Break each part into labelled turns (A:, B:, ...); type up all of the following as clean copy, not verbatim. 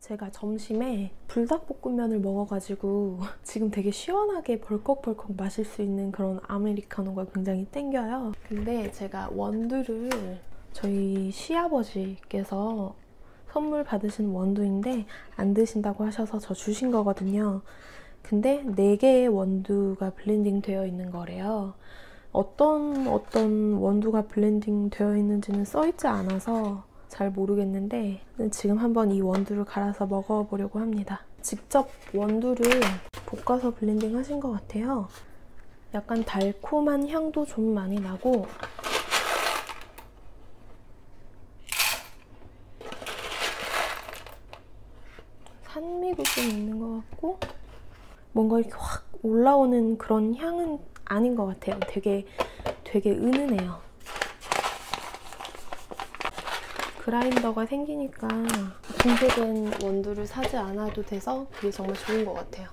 A: 제가 점심에 불닭볶음면을 먹어가지고 지금 되게 시원하게 벌컥벌컥 마실 수 있는 그런 아메리카노가 굉장히 땡겨요. 근데 제가 원두를 저희 시아버지께서 선물 받으신 원두인데 안 드신다고 하셔서 저 주신 거거든요. 근데 4개의 원두가 블렌딩 되어 있는 거래요. 어떤 원두가 블렌딩 되어 있는지는 써있지 않아서 잘 모르겠는데 지금 한번 이 원두를 갈아서 먹어보려고 합니다. 직접 원두를 볶아서 블렌딩 하신 것 같아요. 약간 달콤한 향도 좀 많이 나고 산미도 좀 있는 것 같고 뭔가 이렇게 확 올라오는 그런 향은 아닌 것 같아요. 되게 은은해요. 그라인더가 생기니까 분쇄된 원두를 사지 않아도 돼서 그게 정말 좋은 것 같아요.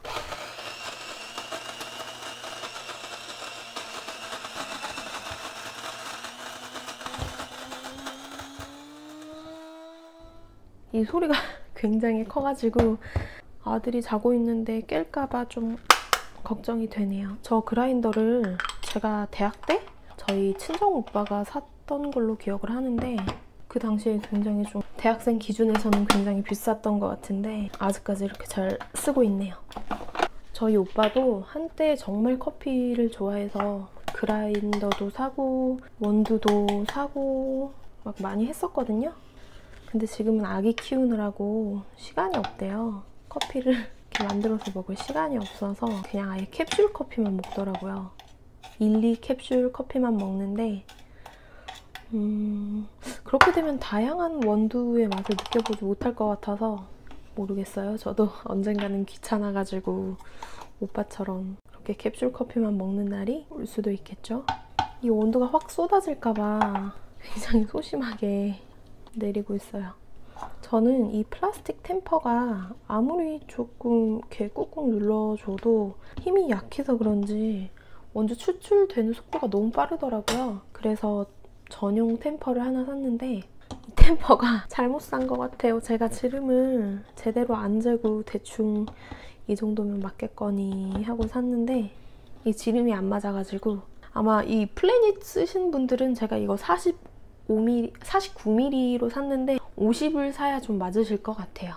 A: 이 소리가 굉장히 커가지고 아들이 자고 있는데 깰까봐 좀 걱정이 되네요. 저 그라인더를 제가 대학 때 저희 친정 오빠가 샀던 걸로 기억을 하는데 그 당시에 굉장히 좀 대학생 기준에서는 굉장히 비쌌던 것 같은데 아직까지 이렇게 잘 쓰고 있네요. 저희 오빠도 한때 정말 커피를 좋아해서 그라인더도 사고 원두도 사고 막 많이 했었거든요. 근데 지금은 아기 키우느라고 시간이 없대요. 커피를 이렇게 만들어서 먹을 시간이 없어서 그냥 아예 캡슐 커피만 먹더라고요. 1-2캡슐 커피만 먹는데 그렇게 되면 다양한 원두의 맛을 느껴보지 못할 것 같아서 모르겠어요. 저도 언젠가는 귀찮아가지고 오빠처럼 그렇게 캡슐 커피만 먹는 날이 올 수도 있겠죠. 이 온도가 확 쏟아질까봐 굉장히 소심하게 내리고 있어요. 저는 이 플라스틱 템퍼가 아무리 조금 이렇게 꾹꾹 눌러줘도 힘이 약해서 그런지 원두 추출되는 속도가 너무 빠르더라고요. 그래서 전용 템퍼를 하나 샀는데 이 템퍼가 잘못 산 것 같아요. 제가 지름을 제대로 안 재고 대충 이 정도면 맞겠거니 하고 샀는데 이 지름이 안 맞아가지고 아마 이 플래닛 쓰신 분들은 제가 이거 49mm로 샀는데 50을 사야 좀 맞으실 것 같아요.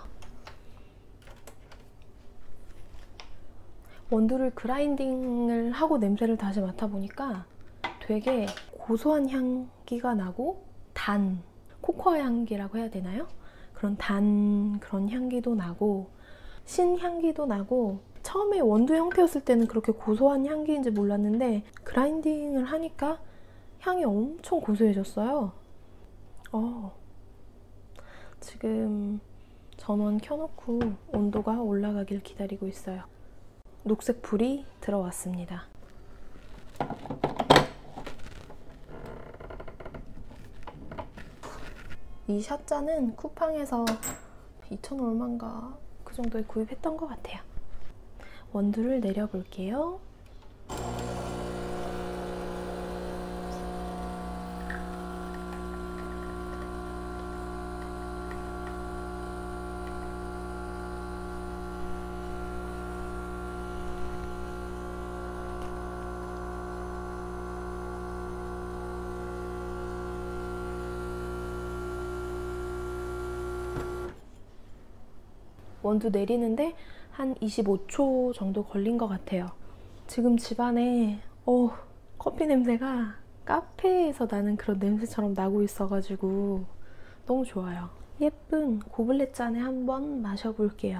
A: 원두를 그라인딩을 하고 냄새를 다시 맡아보니까 되게 고소한 향기가 나고 단, 코코아 향기라고 해야 되나요? 그런 향기도 나고 신향기도 나고 처음에 원두 형태였을 때는 그렇게 고소한 향기인지 몰랐는데 그라인딩을 하니까 향이 엄청 고소해졌어요. 지금 전원 켜놓고 온도가 올라가길 기다리고 있어요. 녹색 불이 들어왔습니다. 이 샷잔은 쿠팡에서 2,000 얼마인가 그 정도에 구입했던 것 같아요. 원두를 내려볼게요. 원두 내리는데 한 25초 정도 걸린 것 같아요. 지금 집안에 커피 냄새가 카페에서 나는 그런 냄새처럼 나고 있어가지고 너무 좋아요. 예쁜 고블렛 잔에 한번 마셔볼게요.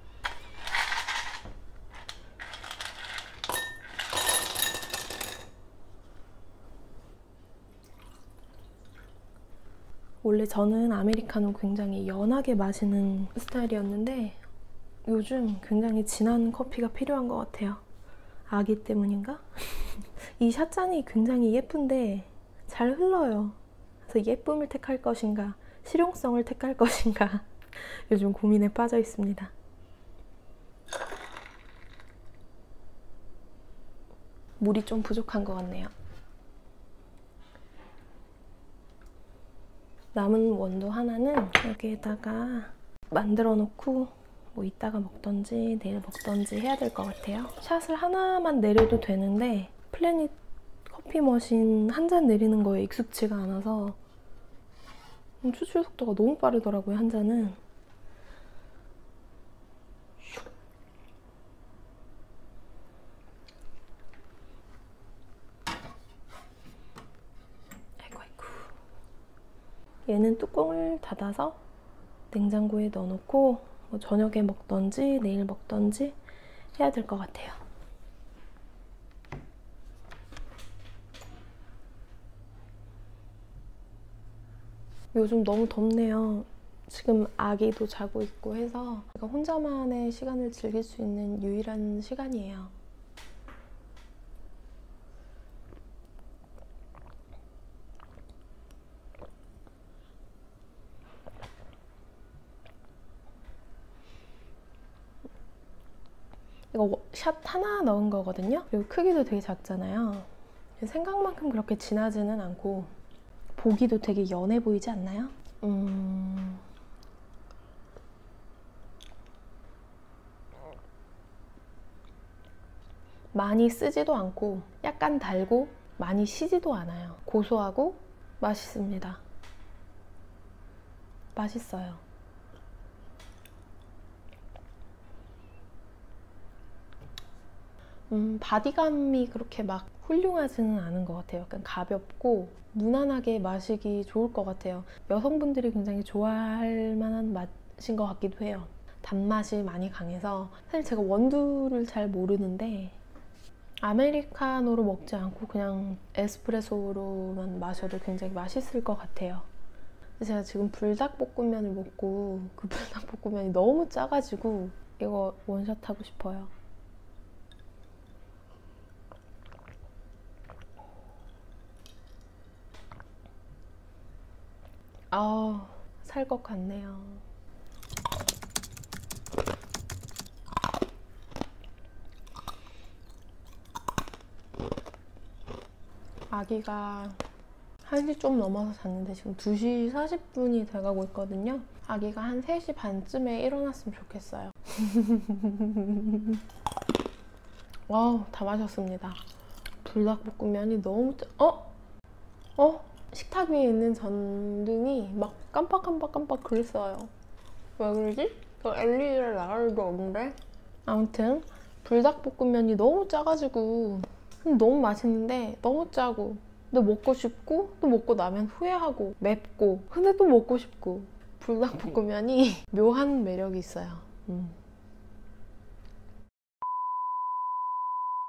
A: 원래 저는 아메리카노 굉장히 연하게 마시는 스타일이었는데 요즘 굉장히 진한 커피가 필요한 것 같아요. 아기 때문인가? 이 샷잔이 굉장히 예쁜데 잘 흘러요. 그래서 예쁨을 택할 것인가 실용성을 택할 것인가 요즘 고민에 빠져 있습니다. 물이 좀 부족한 것 같네요. 남은 원두 하나는 여기에다가 만들어 놓고 뭐 이따가 먹던지 내일 먹던지 해야 될 것 같아요. 샷을 하나만 내려도 되는데 플래닛 커피 머신 한 잔 내리는 거에 익숙지가 않아서 추출 속도가 너무 빠르더라고요, 한 잔은. 아이고 아이고. 얘는 뚜껑을 닫아서 냉장고에 넣어놓고 뭐 저녁에 먹던지 내일 먹던지 해야 될 것 같아요. 요즘 너무 덥네요. 지금 아기도 자고 있고 해서 제가 혼자만의 시간을 즐길 수 있는 유일한 시간이에요. 이거 샷 하나 넣은 거거든요. 그리고 크기도 되게 작잖아요. 생각만큼 그렇게 진하지는 않고 보기도 되게 연해 보이지 않나요? 많이 쓰지도 않고 약간 달고 많이 시지도 않아요. 고소하고 맛있습니다. 맛있어요. 바디감이 그렇게 막 훌륭하지는 않은 것 같아요. 약간 가볍고 무난하게 마시기 좋을 것 같아요. 여성분들이 굉장히 좋아할 만한 맛인 것 같기도 해요. 단맛이 많이 강해서 사실 제가 원두를 잘 모르는데 아메리카노로 먹지 않고 그냥 에스프레소로만 마셔도 굉장히 맛있을 것 같아요. 제가 지금 불닭볶음면을 먹고 그 불닭볶음면이 너무 짜가지고 이거 원샷 하고 싶어요. 아, 살 것 같네요. 아기가 1시 좀 넘어서 잤는데 지금 2시 40분이 돼가고 있거든요. 아기가 한 3시 반쯤에 일어났으면 좋겠어요. 와우, 다 마셨습니다. 불닭볶음면이 너무 식탁 위에 있는 전등이 막 깜빡깜빡깜빡 그랬어요. 왜 그러지? 저 LED를 나갈 일도 없는데? 아무튼 불닭볶음면이 너무 짜가지고 너무 맛있는데 너무 짜고 근데 먹고 싶고 또 먹고 나면 후회하고 맵고 근데 또 먹고 싶고 불닭볶음면이 묘한 매력이 있어요.